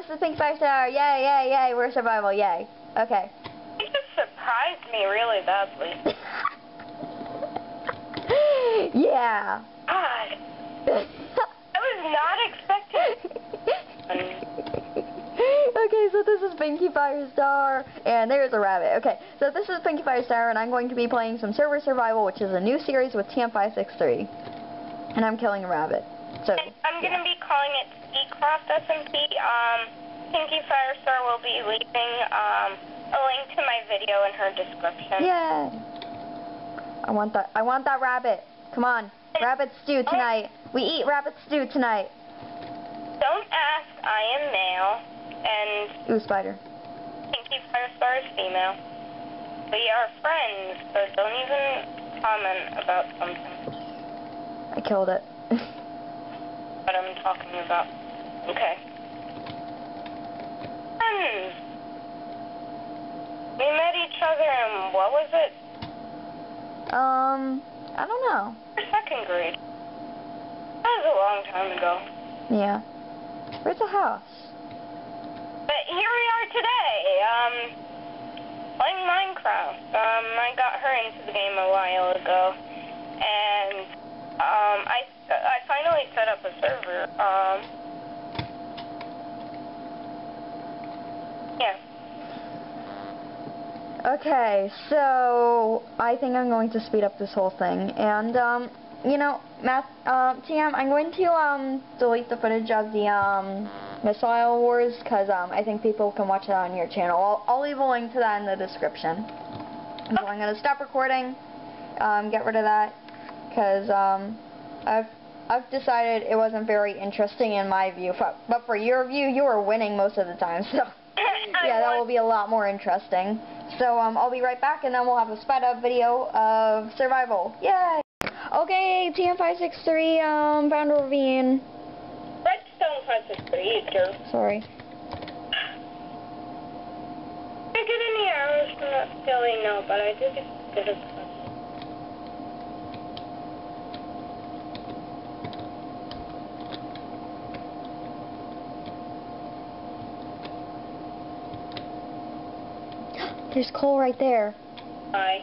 this is Pink 5-star. Yay, yay, yay. We're survival. Yay. Okay. You just surprised me really badly. Yeah. God. I was not expecting. Okay, so this is Pinkie 5-star, and there's a rabbit. Okay, so this is Pinkie 5-star, and I'm going to be playing some server survival, which is a new series with TM563, and I'm killing a rabbit. So I'm gonna be calling it Seacraft SMP. Pinkie 5-star will be leaving a link to my video in her description. Yay! I want that rabbit. Come on, rabbit stew tonight. We eat rabbit stew tonight. Don't ask, I am male, and Ooh, spider. Pinkie 5-star is female. We are friends, so don't even comment about something. I killed it. What I'm talking about. Okay. We met each other in, what was it? I don't know. Second grade. That was a long time ago. Yeah. Where's the house? But here we are today, playing Minecraft. I got her into the game a while ago, and, I finally set up a server, yeah. Okay, so I think I'm going to speed up this whole thing, and, you know, TM, I'm going to, delete the footage of the, Missile Wars, because, I think people can watch that on your channel. I'll leave a link to that in the description. So I'm going to stop recording, get rid of that, because, I've decided it wasn't very interesting in my view, but for your view, you were winning most of the time, so, yeah, that will be a lot more interesting. So, I'll be right back, and then we'll have a sped up video of survival. Yay! Okay, TM563, found a ravine. Redstone 563, jerk. Sorry. Did I get any arrows from that silly? No, but I did get a bunch. There's coal right there. Bye.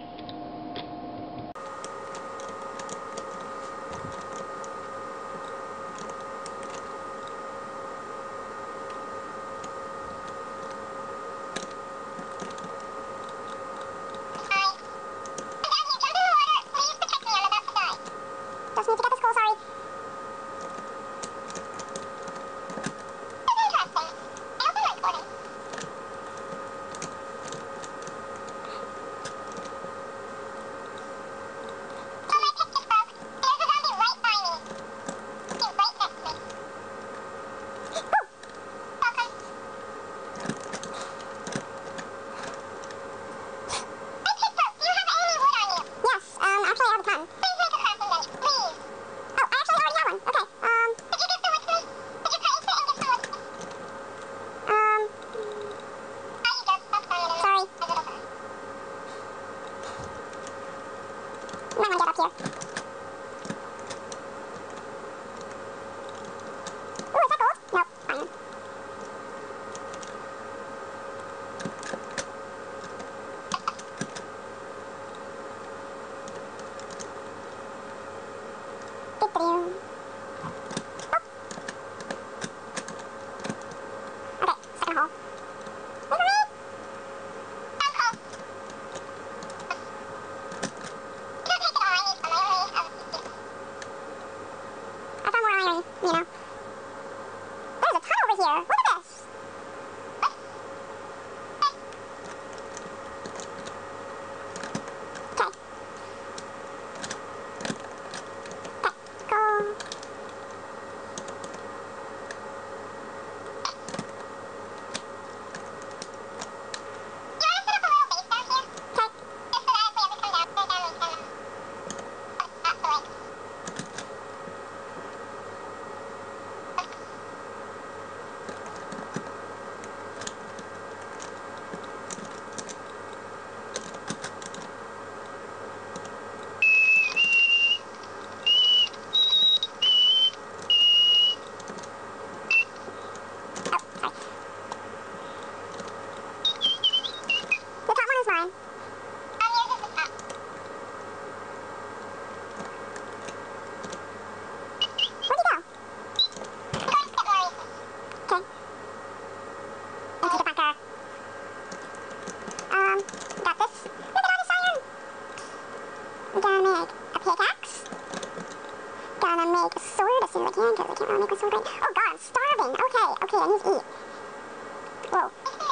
God, I'm starving. Okay, okay, I need to eat. Whoa.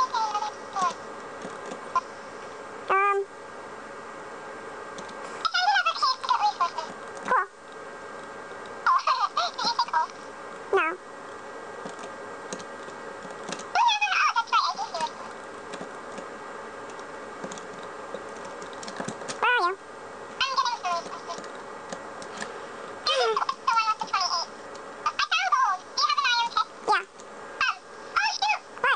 Cool. No. Where are you? Yeah. What?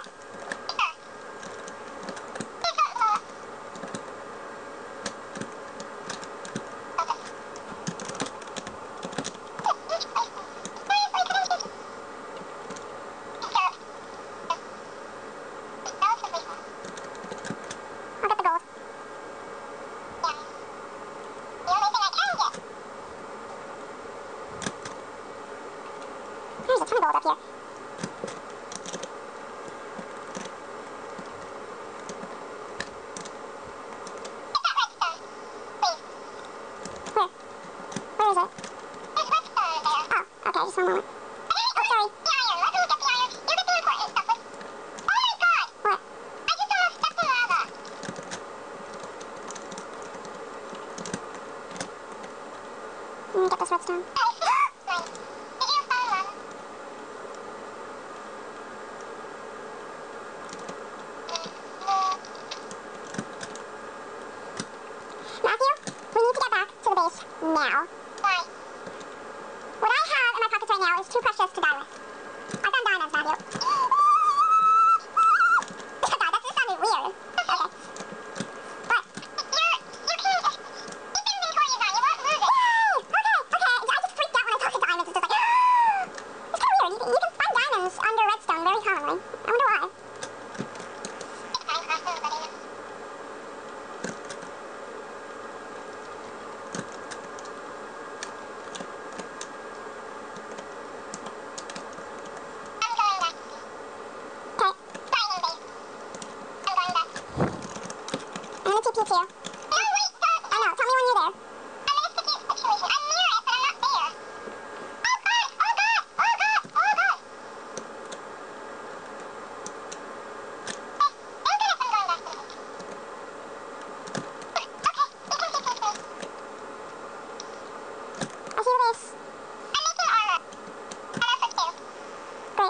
I'll get the gold. There's a ton of gold up here. Where? Where is it? Oh, okay, just one moment. Oh, sorry. What? Let me get this redstone. Matthew, we need to get back to the base now. Why? What I have in my pockets right now is too precious to die with. I've done diamonds, Matthew. God, that just sounded weird. Okay. What? You can't. Keep inventory on. You won't lose it. Yay! Okay. I just freaked out when I saw the diamonds. It's just like, it's kind of weird. You can find diamonds under redstone very commonly. I wonder why. I'm gonna TP to you. No, wait, stop. I know, tell me when you're there. I'm in a sticky situation. I'm near it, but I'm not there. Oh God! Oh God! Oh God! Oh God! Hey, look at it, I'm going back to the base. Okay, you can TP to me. I see the base. I'm making armor. Armor for 2. Great.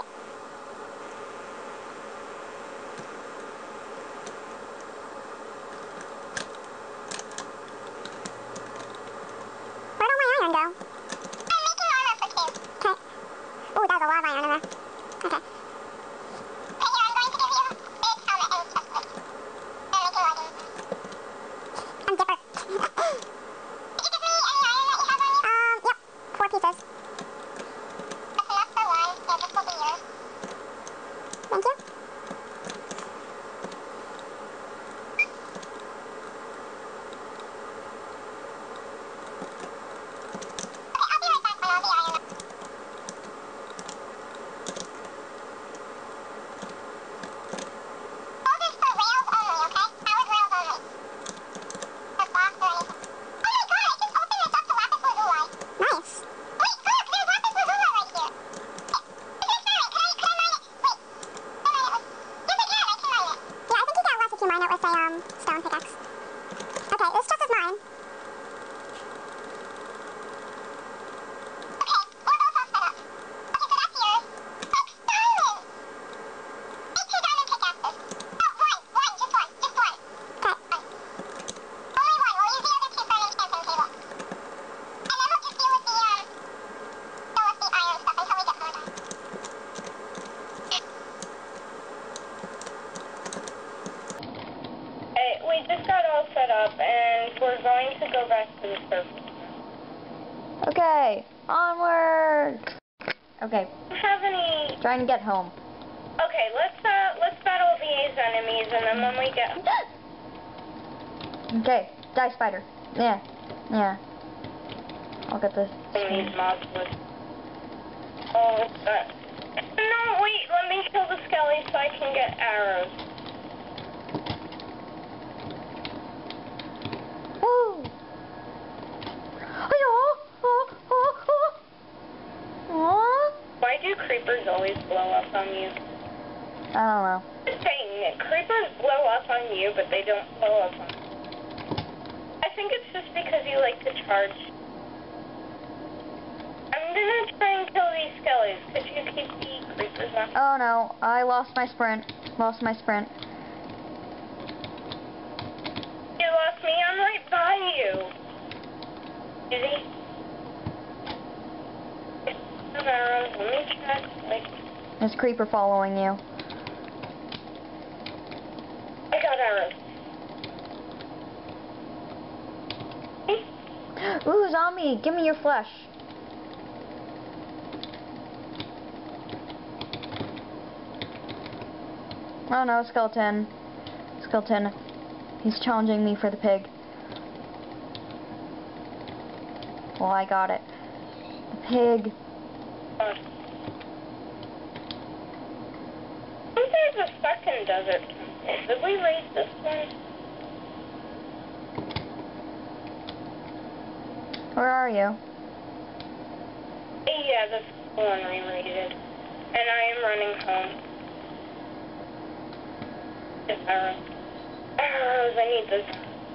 Where'd all my iron go? I'm making armor for 2. Okay. Ooh, that was a lot of iron in there. Okay. Okay, here, I'm going to give you big helmet and chest plate. I'm making leggings. I'm Dipper. Did you give me any iron that you have on you? Yep. 4 pieces. That's enough for 1, so this will be yours. Thank you. Okay, I'll be right back when all the iron. Gold is for rails only, okay? Powered rails only. For blocks or anything. Oh my God, I just opened this up to lapis lazuli. Nice. Wait, look, there's lapis lazuli right here. Is this mine? Can I mine it? Wait. Can I mine it? Yes, I can. I can mine it. Yeah, I think you get less if you mine it with a stone pickaxe. Okay, this chest is mine. Okay, we're both all set up. Okay, so that's yours. 6 diamonds! Make 2 diamond pickaxes. Oh, one, just one. Okay. Only one, we'll use the other 2 for an enchanting table. And then we'll just deal with the iron stuff until we get more diamonds. Hey, we just got all set up, and we're going to go back to the surface. Okay, onward. Okay, Do you have any... trying to get home. Okay, let's battle these enemies, and then when we get... Okay, die spider. Yeah. I'll get this. these mobs with... Oh, it's that... No, wait, let me kill the skelly so I can get arrows. Woo! Aw. Why do creepers always blow up on you? I don't know. Just saying it. Creepers blow up on you, but they don't blow up on you. I think it's just because you like to charge. I'm gonna try and kill these skellies. Could you keep the creepers off? Oh no, I lost my sprint. Lost my sprint. You lost me. I'm right by you. Easy. Arrows. Let me check. Like, There's a creeper following you. I got arrows. Ooh, zombie! Give me your flesh. Oh no, skeleton. Skeleton. He's challenging me for the pig. Well, I got it. The pig. I think there's a second desert temple. Did we raid this one? Where are you? Yeah, this one we raided. And I am running home. Just arrows. Arrows, I need this.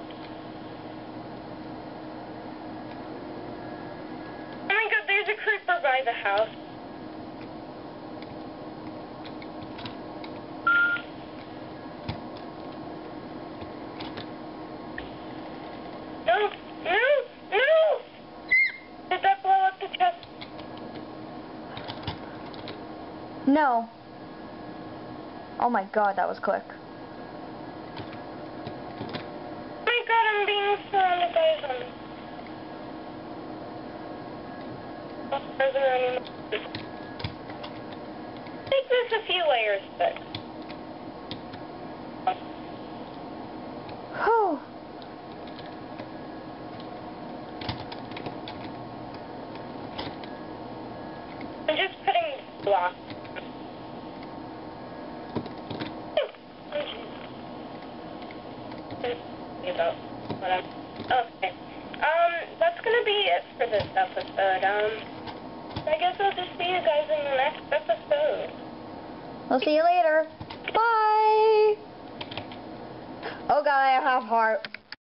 Oh my god, there's a creeper by the house. No, no, no! Did that blow up the chest? No. Oh my god, that was quick. Oh my god, I'm being surrounded by zombies. Oh, are there any more? I think there's a few layers, but... Whew. I'm just putting blocks. About what I'm... Okay. That's gonna be it for this episode. I guess I'll just see you guys in the next episode. We'll see you later. Bye. Oh god, I have heart.